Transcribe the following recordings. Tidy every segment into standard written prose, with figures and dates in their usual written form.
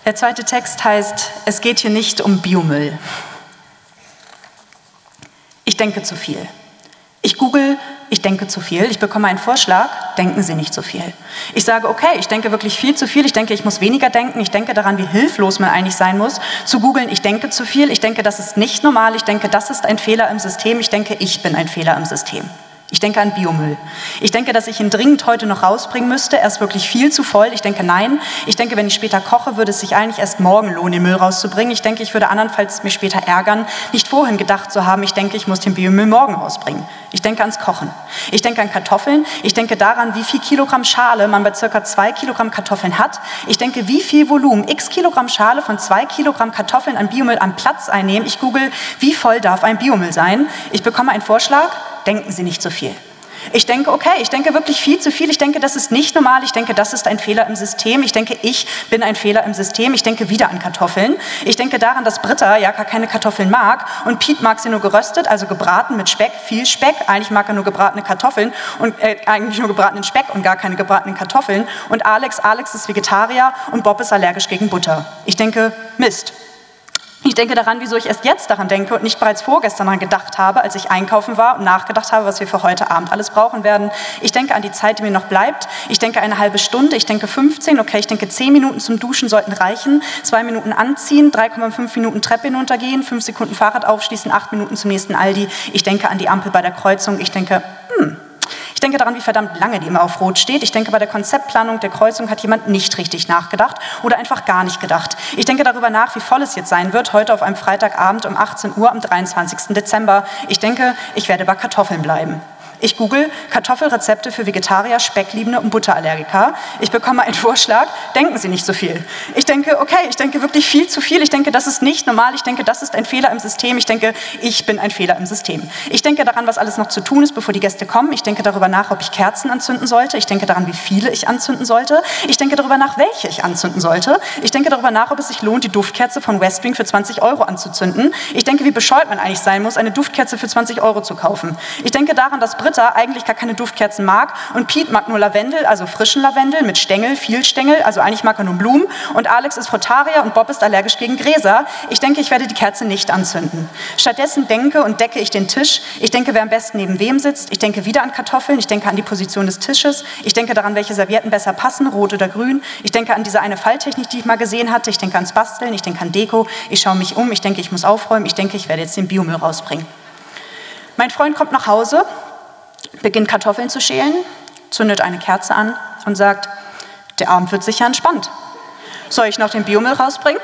Der zweite Text heißt, es geht hier nicht um Biomüll. Ich denke zu viel. Ich google, ich denke zu viel. Ich bekomme einen Vorschlag, denken Sie nicht zu viel. Ich sage, okay, ich denke wirklich viel zu viel. Ich denke, ich muss weniger denken. Ich denke daran, wie hilflos man eigentlich sein muss. Zu googeln, ich denke zu viel. Ich denke, das ist nicht normal. Ich denke, das ist ein Fehler im System. Ich denke, ich bin ein Fehler im System. Ich denke an Biomüll. Ich denke, dass ich ihn dringend heute noch rausbringen müsste. Er ist wirklich viel zu voll. Ich denke, nein. Ich denke, wenn ich später koche, würde es sich eigentlich erst morgen lohnen, den Müll rauszubringen. Ich denke, ich würde andernfalls mich später ärgern, nicht vorhin gedacht zu haben, ich denke, ich muss den Biomüll morgen rausbringen. Ich denke ans Kochen. Ich denke an Kartoffeln. Ich denke daran, wie viel Kilogramm Schale man bei ca. 2 Kilogramm Kartoffeln hat. Ich denke, wie viel Volumen, x Kilogramm Schale von 2 Kilogramm Kartoffeln an Biomüll am Platz einnehmen. Ich google, wie voll darf ein Biomüll sein. Ich bekomme einen Vorschlag, denken Sie nicht zu viel. Ich denke, okay, ich denke wirklich viel zu viel. Ich denke, das ist nicht normal. Ich denke, das ist ein Fehler im System. Ich denke, ich bin ein Fehler im System. Ich denke wieder an Kartoffeln. Ich denke daran, dass Britta ja gar keine Kartoffeln mag und Piet mag sie nur geröstet, also gebraten mit Speck, viel Speck. Eigentlich mag er nur gebratene Kartoffeln und eigentlich nur gebratenen Speck und gar keine gebratenen Kartoffeln. Und Alex ist Vegetarier und Bob ist allergisch gegen Butter. Ich denke, Mist. Ich denke daran, wieso ich erst jetzt daran denke und nicht bereits vorgestern daran gedacht habe, als ich einkaufen war und nachgedacht habe, was wir für heute Abend alles brauchen werden. Ich denke an die Zeit, die mir noch bleibt. Ich denke eine halbe Stunde, ich denke 15, okay, ich denke 10 Minuten zum Duschen sollten reichen, 2 Minuten anziehen, 3,5 Minuten Treppe hinuntergehen, 5 Sekunden Fahrrad aufschließen, 8 Minuten zum nächsten Aldi. Ich denke an die Ampel bei der Kreuzung. Ich denke daran, wie verdammt lange die immer auf Rot steht. Ich denke, bei der Konzeptplanung der Kreuzung hat jemand nicht richtig nachgedacht oder einfach gar nicht gedacht. Ich denke darüber nach, wie voll es jetzt sein wird, heute auf einem Freitagabend um 18 Uhr am 23. Dezember. Ich denke, ich werde bei Kartoffeln bleiben. Ich google Kartoffelrezepte für Vegetarier, Speckliebende und Butterallergiker. Ich bekomme einen Vorschlag, denken Sie nicht so viel. Ich denke, okay, ich denke wirklich viel zu viel. Ich denke, das ist nicht normal. Ich denke, das ist ein Fehler im System. Ich denke, ich bin ein Fehler im System. Ich denke daran, was alles noch zu tun ist, bevor die Gäste kommen. Ich denke darüber nach, ob ich Kerzen anzünden sollte. Ich denke daran, wie viele ich anzünden sollte. Ich denke darüber nach, welche ich anzünden sollte. Ich denke darüber nach, ob es sich lohnt, die Duftkerze von Westwing für 20 € anzuzünden. Ich denke, wie bescheuert man eigentlich sein muss, eine Duftkerze für 20 € zu kaufen. Ich denke daran, dass Britta eigentlich gar keine Duftkerzen mag und Piet mag nur Lavendel, also frischen Lavendel mit Stängel, viel Stängel, also eigentlich mag er nur Blumen und Alex ist Frutarier und Bob ist allergisch gegen Gräser. Ich denke, ich werde die Kerze nicht anzünden. Stattdessen denke und decke ich den Tisch. Ich denke, wer am besten neben wem sitzt. Ich denke wieder an Kartoffeln. Ich denke an die Position des Tisches. Ich denke daran, welche Servietten besser passen, rot oder grün. Ich denke an diese eine Falltechnik, die ich mal gesehen hatte. Ich denke ans Basteln. Ich denke an Deko. Ich schaue mich um. Ich denke, ich muss aufräumen. Ich denke, ich werde jetzt den Biomüll rausbringen. Mein Freund kommt nach Hause, beginnt Kartoffeln zu schälen, zündet eine Kerze an und sagt, der Abend wird sicher entspannt. Soll ich noch den Biomüll rausbringen?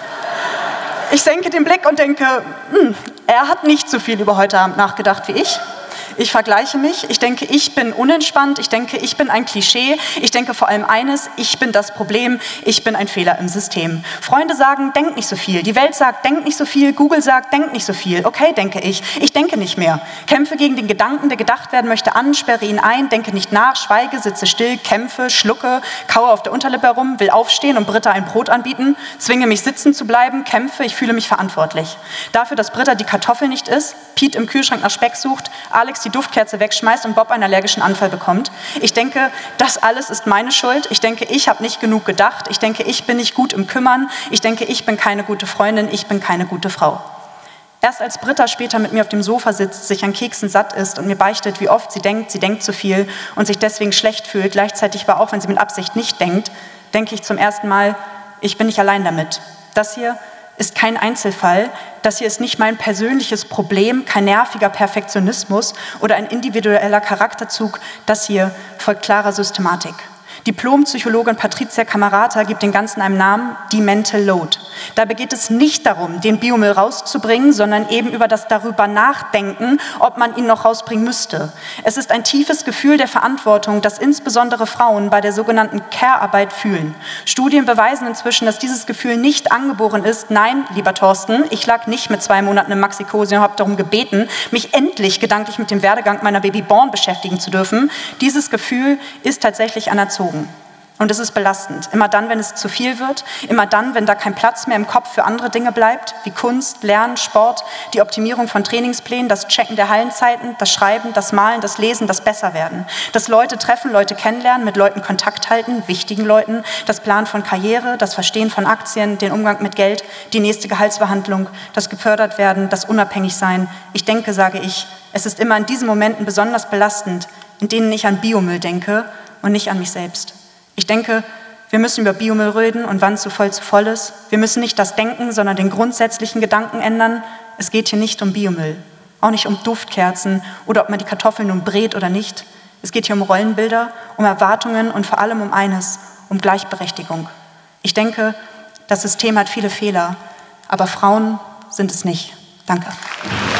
Ich senke den Blick und denke, er hat nicht so viel über heute Abend nachgedacht wie ich. Ich vergleiche mich, ich denke, ich bin unentspannt, ich denke, ich bin ein Klischee, ich denke vor allem eines, ich bin das Problem, ich bin ein Fehler im System. Freunde sagen, denk nicht so viel, die Welt sagt, denk nicht so viel, Google sagt, denk nicht so viel. Okay, denke ich denke nicht mehr. Kämpfe gegen den Gedanken, der gedacht werden möchte an, sperre ihn ein, denke nicht nach, schweige, sitze still, kämpfe, schlucke, kaue auf der Unterlippe herum, will aufstehen und Britta ein Brot anbieten, zwinge mich sitzen zu bleiben, kämpfe, ich fühle mich verantwortlich. Dafür, dass Britta die Kartoffel nicht isst, Piet im Kühlschrank nach Speck sucht, Alex die Duftkerze wegschmeißt und Bob einen allergischen Anfall bekommt. Ich denke, das alles ist meine Schuld. Ich denke, ich habe nicht genug gedacht. Ich denke, ich bin nicht gut im Kümmern. Ich denke, ich bin keine gute Freundin. Ich bin keine gute Frau. Erst als Britta später mit mir auf dem Sofa sitzt, sich an Keksen satt ist und mir beichtet, wie oft sie denkt zu viel und sich deswegen schlecht fühlt, gleichzeitig aber auch, wenn sie mit Absicht nicht denkt, denke ich zum ersten Mal, ich bin nicht allein damit. Das hier ist kein Einzelfall, das hier ist nicht mein persönliches Problem, kein nerviger Perfektionismus oder ein individueller Charakterzug, das hier folgt klarer Systematik. Diplompsychologin Patricia Camerata gibt den Ganzen einen Namen, die Mental Load. Dabei geht es nicht darum, den Biomüll rauszubringen, sondern eben über das darüber nachdenken, ob man ihn noch rausbringen müsste. Es ist ein tiefes Gefühl der Verantwortung, das insbesondere Frauen bei der sogenannten Care-Arbeit fühlen. Studien beweisen inzwischen, dass dieses Gefühl nicht angeboren ist. Nein, lieber Thorsten, ich lag nicht mit 2 Monaten im Maxikosi und habe darum gebeten, mich endlich gedanklich mit dem Werdegang meiner Baby Born beschäftigen zu dürfen. Dieses Gefühl ist tatsächlich anerzogen. Und es ist belastend. Immer dann, wenn es zu viel wird, immer dann, wenn da kein Platz mehr im Kopf für andere Dinge bleibt, wie Kunst, Lernen, Sport, die Optimierung von Trainingsplänen, das Checken der Hallenzeiten, das Schreiben, das Malen, das Lesen, das Besserwerden. Das Leute treffen, Leute kennenlernen, mit Leuten Kontakt halten, wichtigen Leuten, das Planen von Karriere, das Verstehen von Aktien, den Umgang mit Geld, die nächste Gehaltsverhandlung, das gefördert werden, das Unabhängigsein. Ich denke, sage ich, es ist immer in diesen Momenten besonders belastend, in denen ich an Biomüll denke und nicht an mich selbst. Ich denke, wir müssen über Biomüll reden und wann zu voll ist. Wir müssen nicht das Denken, sondern den grundsätzlichen Gedanken ändern. Es geht hier nicht um Biomüll, auch nicht um Duftkerzen oder ob man die Kartoffeln nun brät oder nicht. Es geht hier um Rollenbilder, um Erwartungen und vor allem um eines, um Gleichberechtigung. Ich denke, das System hat viele Fehler, aber Frauen sind es nicht. Danke.